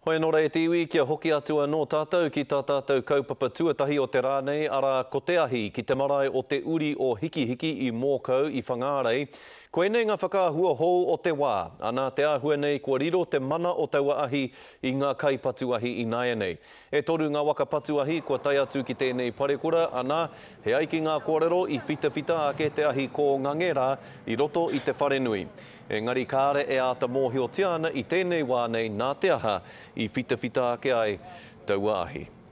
Whangarei te iwi kia hoki atua no tātou ki tā tātou kaupapa tuatahi o te rānei ara ko te ahi ki te marae o te uri o hiki I Mokau I Whangarei. Koe nei ngā whakahua hou o te wā, ana te āhua nei kua riro te mana o taua ahi I ngā kaipatuahi I naia nei. E toru ngā waka patuahi kua tai atu ki tēnei parekura, ana he aiki ngā kōrero I whitawhita ake te ahi ko Whangarei I roto I te wharenui. Engari Karere e ata mōhio tiana I tēnei wā nei nā te aha I whitawhita ake ai taua ahi.